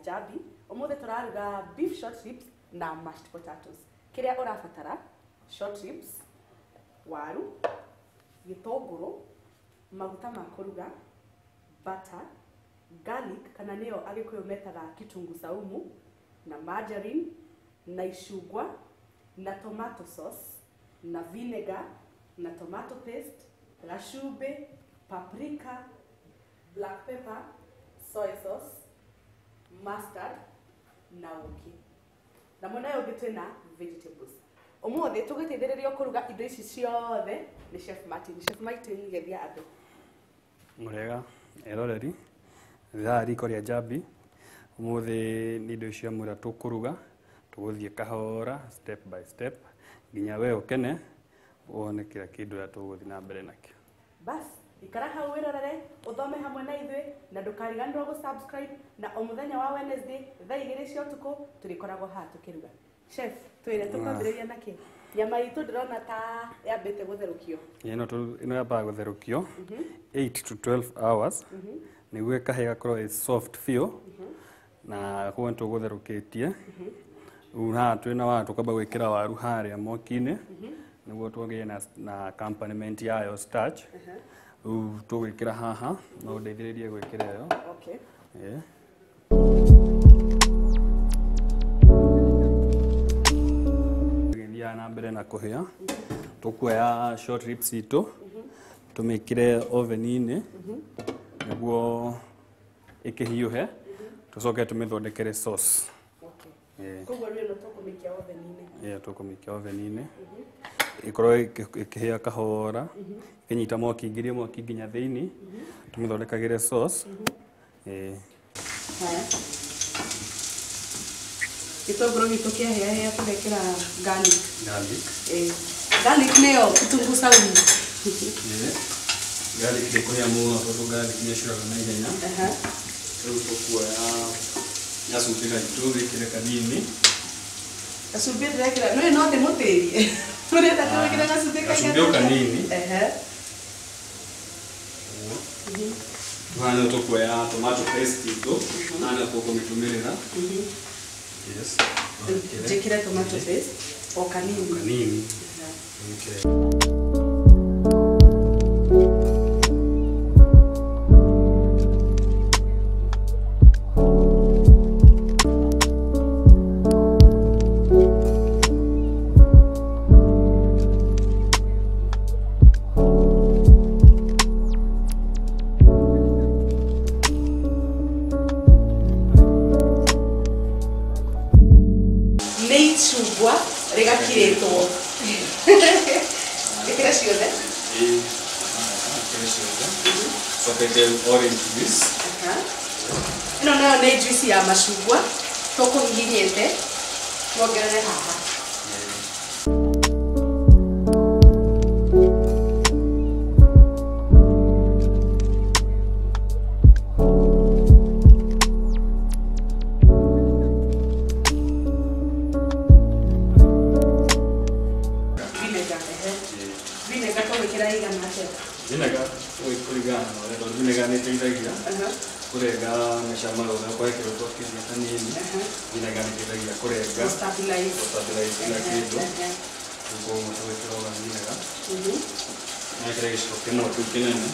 Jabi. Umuthe turaruga beef short ribs na mashed potatoes. Kiria urabatara short ribs, waru, gitunguru, maguta ma kuruga, butter, garlic kana niyo agikuyu metaga kitungu saumu, na margarine, na icungwa, na tomato sauce, na vinegar, na tomato paste, gacumbi, paprika, black pepper, soy sauce, mustard, na uki. Na mwena ugi twina vegetables. Umuthi tugiteithiririo kuruga indo ici ciothe ni Chef Martin. Chef Martin gethia andu. Murega eroreri thaa riko ria Jabi. Umuthi ni indo cia mura tukuruga tuguthie kahora step by step nginya we ukene wone kila kindu ya tuguthie na mbere nakio. Bas ikara hau wirorere uthome hamwe na ithui na ndukariganirwo gu subscribe na o muthenya wa Wednesday thaa 2 cia utuku turikoragwo ha tukiruga. Chef twire tukwambiriria naki nyama itu ndirona ta yambite gutherukio. Ino yamba gutherukio 8 to 12 hours niguo kahega korwo soft feel na kuo tugutherukĩtie una twina wa tukamba gwikira waru haria moki-ini niguo tugie na accompaniment yayo starch tugwikira haha no ndeithĩrĩrie gwikira yo. Okay. Yeah. Na mbere na kuhia tukuoya short ribs itu tumikire oven-ini niguo ikihiuhe tucoke tumithondekere sauce. Okay. Koguo rĩu tukumikia oven-ini. Yeah, tukumikia oven-ini ikorwo ikihia kahora ikinyita mwaki ngirie mwaki nginya thiini tumithondekagire sauce. Haya. Gitunguru gitu kiahia tugekira garlic. Garlic niyo kitungu saumu. Garlic ndikuhia muno tondu garlic ni curaga na ihenya. Riu tukuoya gacumbi gaitu wikire kanini. Gacumbi ndirekira no ndimutirie. Turenda tuwikire gacumbi kanini. Hano tukuoya tomato paste itu hana tukumitumĩrĩra. Yes. Jekira tomato paste o kanini. Kanini. Okay. Icungwa rigakiritwo ikira ciothe so orange juice ino nayo ni juice ya macungwa tukuhihinyite tuongerere haha. Vinegar ni teithagia kurenga micamo kwa kiroko kizia kanini. Vinegar ni teithagia kurenga stabilize kila kindu kuko mutwekero wa vinegar na kile giciko kimwe tu kinene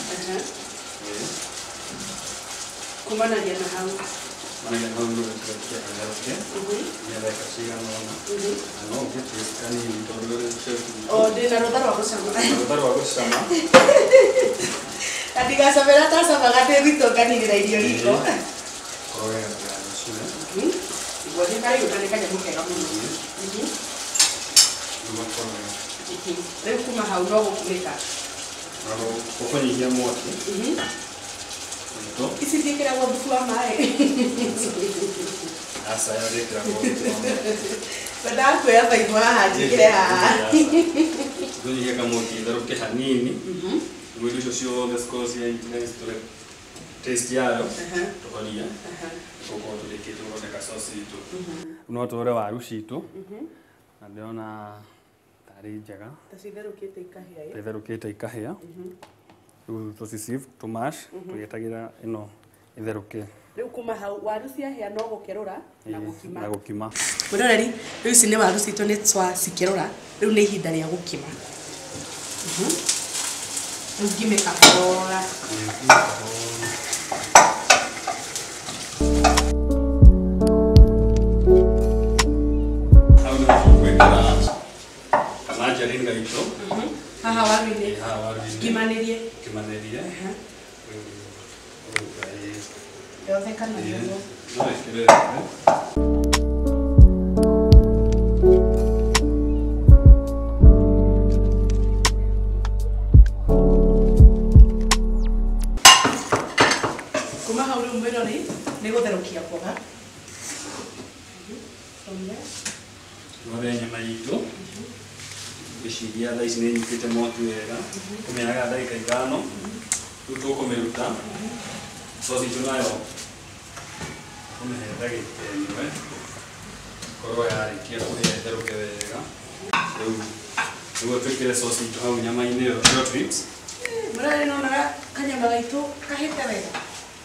kumanagia na hau manage na ndio tukia ngaroke ni like sigana na no get kanini tondu ndina rutha rwa gucama Adiga sabera ta sabaga te rito kanini na irio riko. Oya ya shule. Ngoja kai utanikaje mukega muno. Leo kuma hau no gukumika. Aro kufanyia mwaki. Ndio. Isi dikira wa bufu amae. Asa ya dikira wa bufu. Bada ko ya bai kwa hajikire ha. Dunia kama ukidaruke hanini. Mwili ucio the scores ya intense to taste yayo tukonia koko tulikito kwa sauce itu no tore waru citu na ndiona tari njega tatherukite ikahia tu sisive to mash tuyetagira ino itheruke Riu kuma hau waru ciahĩa no gũkerũra na gũkima. Na gũkima. Mũroreri, riu ici nĩ waru citũ nĩ cikerũra, riu nĩ ihinda rĩa gũkima. Riu ngime kahora. Haha waru-inĩ. Ngimanĩrie. Yothe kana yothe. No, ĩkĩre. Kuma hau rĩu mwĩrori nĩ gũtherũkia mboga. Ng'ombe nyama itũ. Gĩciria thaa ici nĩ nyitĩte mwaki wega. Kũmĩaga ndagĩka ithano. Rĩu tũkũmĩruta. Sosi itũ nayo kũmĩhe ndagĩka ĩmwe. Korwo yarĩkia kũhĩa ĩtherũke wega. Rĩu nĩguo twĩkĩre sosi itũ hau nyama-inĩ ĩyo short ribs. Mũroreri nĩwonaga kanyama gaitũ kahĩte wega.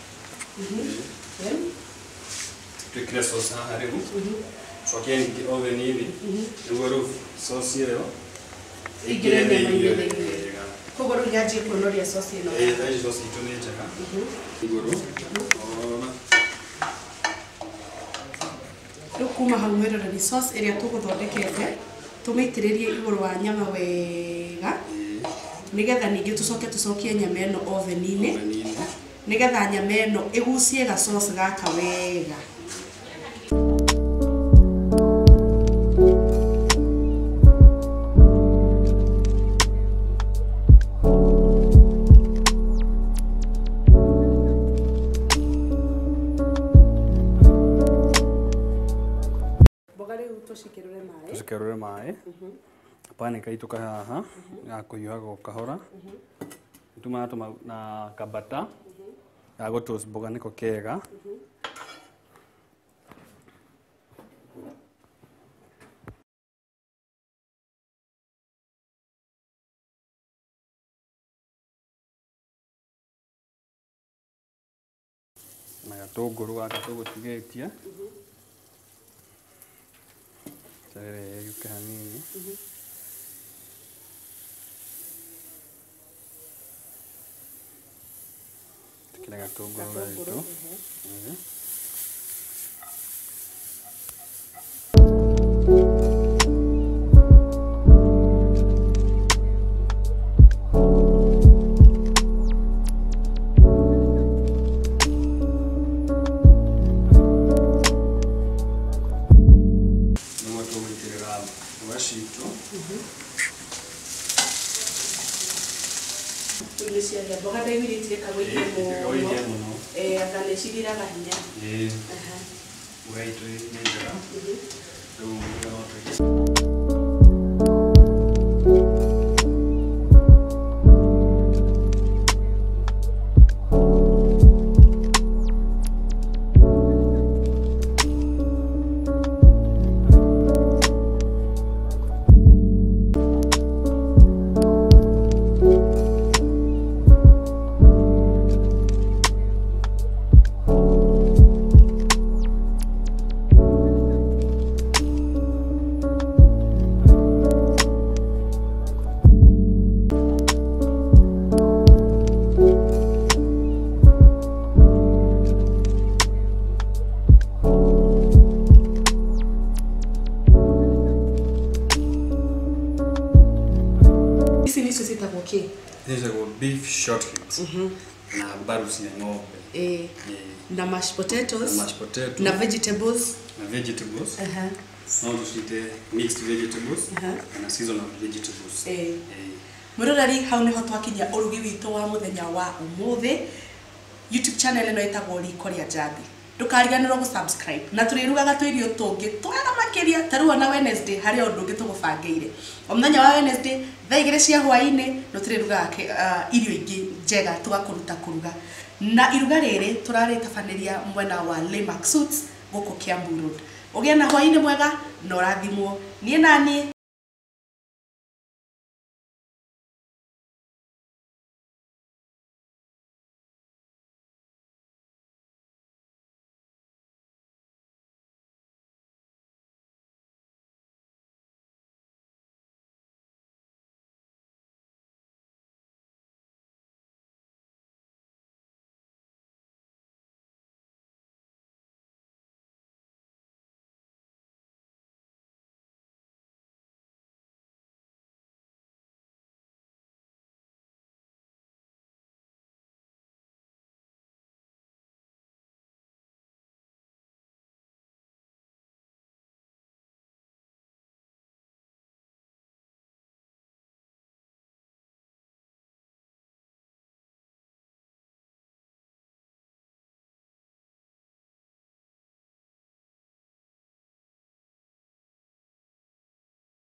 Twĩkĩre sosi haha rĩu. Cokia ningĩ oven-inĩ. Nĩguo rĩu sosi ĩyo ingĩre nyama-inĩ wega. Koguo rĩu nyanjie kuonoria sosi ĩno. Thaa ici sosi itũ nĩ njega. Igũrũ. Rĩu kuma hau mwĩroreri sauce ĩrĩa tũgũthondekete tũmĩitĩrĩrie igũrũ wa nyama wega nĩgetha ningĩ tũcokie nyama ĩno oven-inĩ nĩgetha nyama ĩno ĩgucie ga sauce gaka wega. Tucikerũre maĩ. Pani kaitũ kahaha ya kũhiũhaga o kahora. Tũmaga na kabata ya gũtoast mboga nĩko kega. Na gatũngũrũ gaka tũgũtigĩtie. Yuka hanini. Tukile gatunguru gaito. Mboga ndaiguire kagũithie mũno. Anga nĩ cithiraga hinya. Mboga itũ nĩ njega. Rĩu beef short ribs. Na barus ya ng'ombe. Na mashed potatoes. Na vegetables. No tushite mixed vegetables. Na seasonal vegetables. Mũroreri hau niho twakinya ũrugi witũ wa mũthenya wa ũmũthĩ. YouTube channel ĩno ĩtagwo Riko rĩa Njambi. Ndũkariganĩrwo gũ-subscribe. Na tũrĩrugaga tũirio tũngĩ twega makĩria. Ta rĩu ona Wednesday harĩ ũndũ ũngĩ tũgũbangĩire. O mũthenya wa Wednesday thaa 2 cia hwaĩ-inĩ no tũrĩrugaga irio ingĩ njega tũgakũruta kũruga. Na iruga rĩrĩ tũrarĩtabanĩria mwena wa Lemax Suits gũkũ Kiambu Road. Ũgĩe na hwaĩ-inĩ mwega na ũrathimwo. Niĩ naniĩ